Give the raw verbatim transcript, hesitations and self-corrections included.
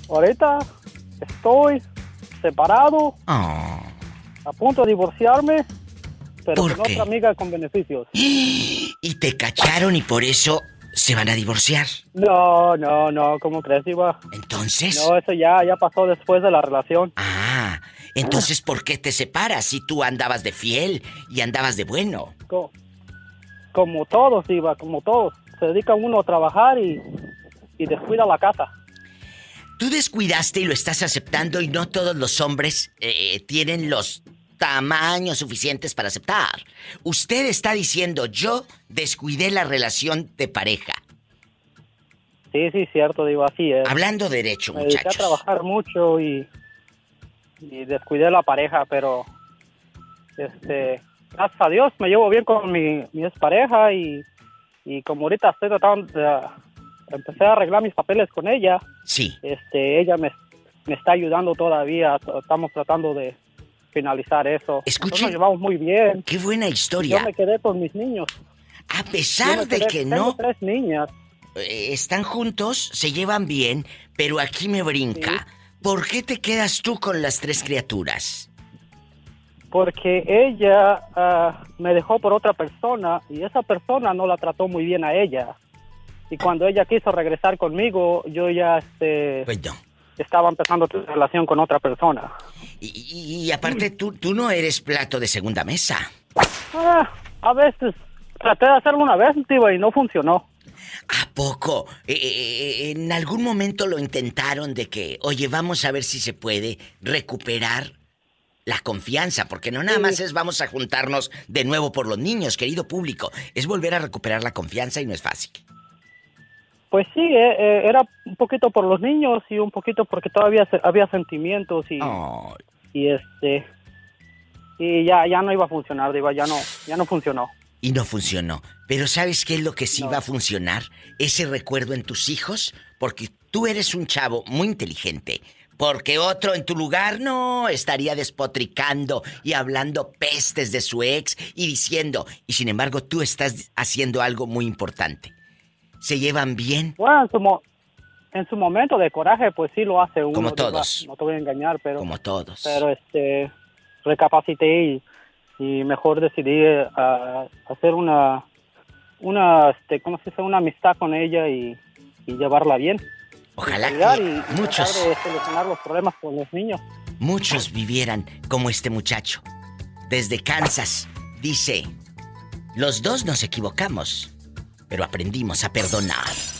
Ahorita estoy separado, Oh. a punto de divorciarme, pero ¿Por con qué? otra amiga con beneficios. Y te cacharon y por eso se van a divorciar. No, no, no, ¿cómo crees, Diva? Entonces... No, eso ya, ya pasó después de la relación. Ah, entonces ¿por qué te separas si tú andabas de fiel y andabas de bueno? Co- Como todos, Diva, como todos. Se dedica uno a trabajar y, y descuida la casa. Tú descuidaste y lo estás aceptando y no todos los hombres eh, tienen los tamaños suficientes para aceptar. Usted está diciendo, yo descuidé la relación de pareja. Sí, sí, cierto, Diva, así es. Hablando derecho, Me dediqué a muchachos. trabajar mucho y, y descuidé la pareja, pero este, gracias a Dios me llevo bien con mi, mi expareja y, y como ahorita estoy tratando de, empecé a arreglar mis papeles con ella, Sí. este, ella me, me está ayudando todavía, estamos tratando de finalizar eso. Escuche. Entonces nos llevamos muy bien. Qué buena Yo historia. me quedé con mis niños. A Yo pesar me de quedé- que tengo no tres niñas. eh, están juntos, se llevan bien, pero aquí me brinca. ¿Por qué te quedas tú con las tres criaturas? Porque ella ah, me dejó por otra persona y esa persona no la trató muy bien a ella. Y cuando ella quiso regresar conmigo, yo ya este, Pues no. estaba empezando tu relación con otra persona. Y, y- y aparte, tú, tú no eres plato de segunda mesa. Ah, a veces traté de hacerlo una vez, tío, y no funcionó. ¿A poco? Eh, eh, en algún momento lo intentaron de que, oye, vamos a ver si se puede recuperar la confianza, porque no nada más es vamos a juntarnos de nuevo por los niños, querido público, es volver a recuperar la confianza y no es fácil. Pues sí, eh, eh, era un poquito por los niños y un poquito porque todavía se- había sentimientos y, Oh, y este y ya ya no iba a funcionar, digo, ya no ya no funcionó. y no funcionó. Pero ¿sabes qué es lo que sí No. va a funcionar? Ese recuerdo en tus hijos, porque tú eres un chavo muy inteligente. Porque otro en tu lugar no estaría despotricando y hablando pestes de su ex y diciendo, y sin embargo tú estás haciendo algo muy importante. ¿Se llevan bien? Bueno, en su, mo- en su momento de coraje, pues sí lo hace uno. Como digo, todos. no te voy a engañar, pero Como todos. pero este recapacité y, y mejor decidí eh, a- hacer una una este cómo se dice una amistad con ella y, y llevarla bien. Ojalá Y, cuidar que y, y tratar muchos, de solucionar los problemas con los niños. muchos vivieran como este muchacho. Desde Kansas, dice, los dos nos equivocamos, pero aprendimos a perdonar.